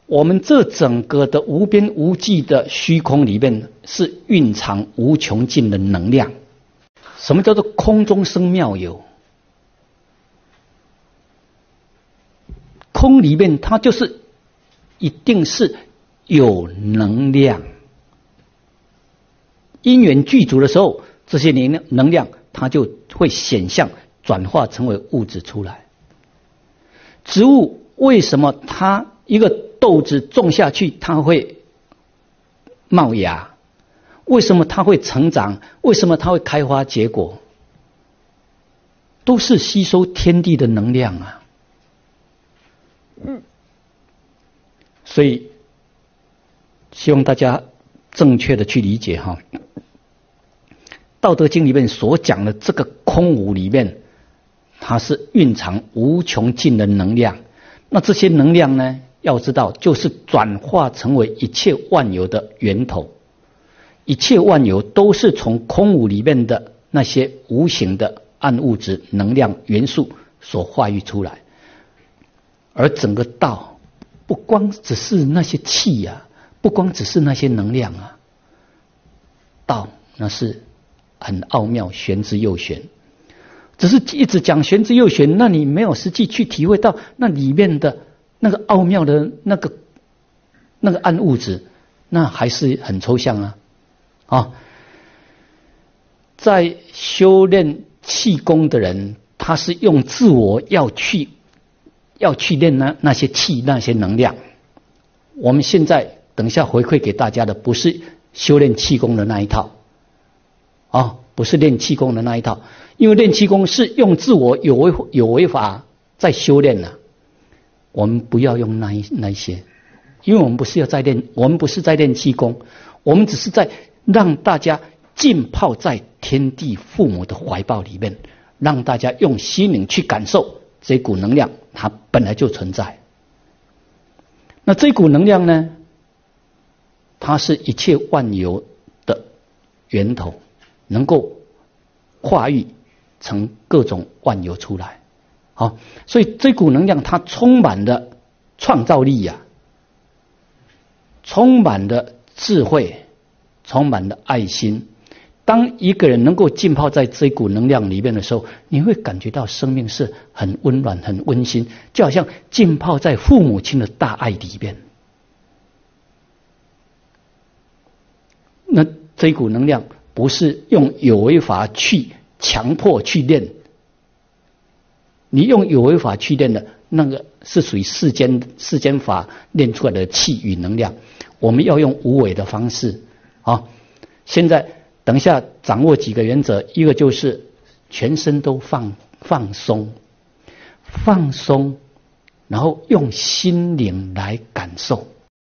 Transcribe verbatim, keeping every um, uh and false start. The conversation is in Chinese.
我们这整个的无边无际的虚空里面是蕴藏无穷尽的能量。什么叫做空中生妙有？空里面它就是一定是有能量，因缘具足的时候，这些能量能量它就会显象转化成为物质出来。植物为什么它一个豆子种下去它会冒芽？为什么它会成长？为什么它会开花结果？都是吸收天地的能量啊！嗯，所以希望大家正确的去理解哈，《道德经》里面所讲的这个空无里面，它是蕴藏无穷尽的能量。那这些能量呢，要知道就是转化成为一切万有的源头。一切万有都是从空无里面的那些无形的暗物质能量元素所化育出来。而整个道不光只是那些气呀、啊，不光只是那些能量啊，道那是很奥妙，玄之又玄。只是一直讲玄之又玄，那你没有实际去体会到那里面的那个奥妙的那个那个暗物质，那还是很抽象啊。啊，在修炼气功的人，他是用自我要去要去练那那些气那些能量。我们现在等一下回馈给大家的不是修炼气功的那一套啊，不是练气功的那一套，因为练气功是用自我有为有为法在修炼了。我们不要用那一那一些，因为我们不是要在练，我们不是在练气功，我们只是在让大家浸泡在天地父母的怀抱里面，让大家用心灵去感受这股能量，它本来就存在。那这股能量呢，它是一切万有的源头，能够化育成各种万有出来。好，所以这股能量它充满了创造力呀、啊，充满了智慧，充满了爱心。当一个人能够浸泡在这股能量里面的时候，你会感觉到生命是很温暖很温馨，就好像浸泡在父母亲的大爱里面。那这股能量不是用有为法去强迫去练，你用有为法去练的那个是属于世间世间法练出来的气与能量。我们要用无为的方式啊！现在等一下掌握几个原则，一个就是全身都放放松，放松，然后用心灵来感受。